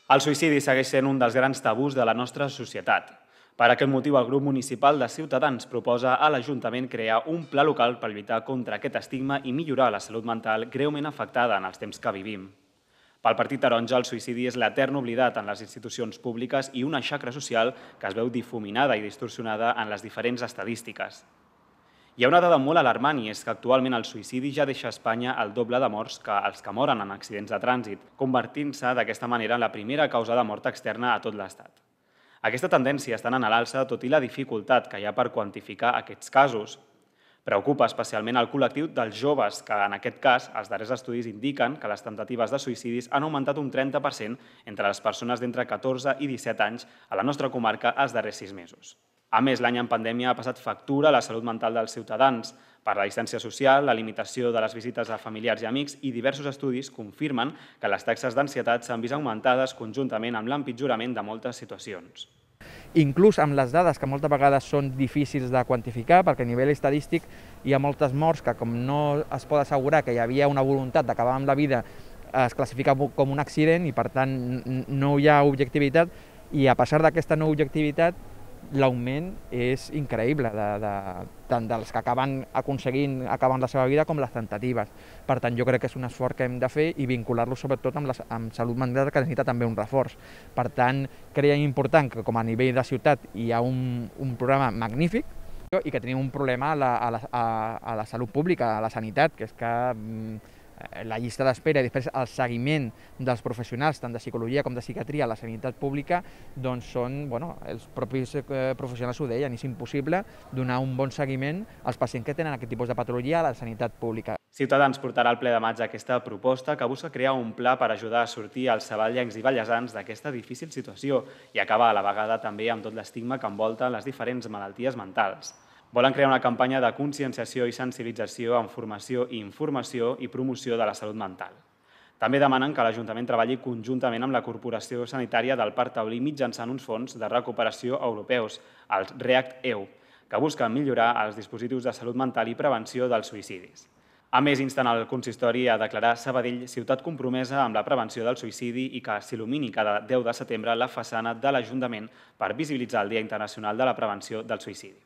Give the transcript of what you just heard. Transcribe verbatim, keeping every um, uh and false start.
El suïcidi segueix sent un dels grans tabús de la nostra societat. Per aquest motiu, el grup municipal de Ciutadans proposa a l'Ajuntament crear un pla local per lluitar contra aquest estigma i millorar la salut mental greument afectada en els temps que vivim. Pel Partit Taronja, el suïcidi és l'etern oblidat en les institucions públiques i una xacra social que es veu difuminada i distorsionada en les diferents estadístiques. Hi ha una dada molt alarmant i és que actualment el suïcidi ja deixa a Espanya el doble de morts que els que moren en accidents de trànsit, convertint-se d'aquesta manera en la primera causa de mort externa a tot l'Estat. Aquesta tendència està anant a l'alça tot i la dificultat que hi ha per quantificar aquests casos. Preocupa especialment el col·lectiu dels joves, que en aquest cas els darrers estudis indiquen que les temptatives de suïcidis han augmentat un trenta per cent entre les persones d'entre catorze i disset anys a la nostra comarca els darrers sis mesos. A més, l'any en pandèmia ha passat factura a la salut mental dels ciutadans. Per la distància social, la limitació de les visites a familiars i amics i diversos estudis confirmen que les taxes d'ansietat s'han vist augmentades conjuntament amb l'empitjorament de moltes situacions. Inclús amb les dades que moltes vegades són difícils de quantificar, perquè a nivell estadístic hi ha moltes morts que, com no es pot assegurar que hi havia una voluntat d'acabar amb la vida, es classifica com un accident i per tant no hi ha objectivitat, i a pesar d'aquesta no objectivitat l'augment és increïble, de, de, tant dels que acaben aconseguint acabar amb la seva vida com les temptatives. Per tant, jo crec que és un esforç que hem de fer i vincular-lo sobretot amb, la, amb salut mental, que necessita també un reforç. Per tant, creiem important que com a nivell de ciutat hi ha un, un programa magnífic i que tenim un problema a la, a, la, a la salut pública, a la sanitat, que és que la llista d'espera i després el seguiment dels professionals, tant de psicologia com de psiquiatria a la sanitat pública, doncs són, bueno, els propis professionals ho deien, és impossible donar un bon seguiment als pacients que tenen aquest tipus de patologia a la sanitat pública. Ciutadans portarà al ple de maig aquesta proposta que busca crear un pla per ajudar a sortir els saballencs i vallesans d'aquesta difícil situació i acabar a la vegada també amb tot l'estigma que envolta les diferents malalties mentals. Volen crear una campanya de conscienciació i sensibilització amb formació i informació i promoció de la salut mental. També demanen que l'Ajuntament treballi conjuntament amb la Corporació Sanitària del Parc Taulí mitjançant uns fons de recuperació europeus, els REACT-E U, que busquen millorar els dispositius de salut mental i prevenció dels suïcidis. A més, insten el consistori a declarar Sabadell ciutat compromesa amb la prevenció del suïcidi i que s'il·lumini cada deu de setembre la façana de l'Ajuntament per visibilitzar el Dia Internacional de la Prevenció del Suïcidi.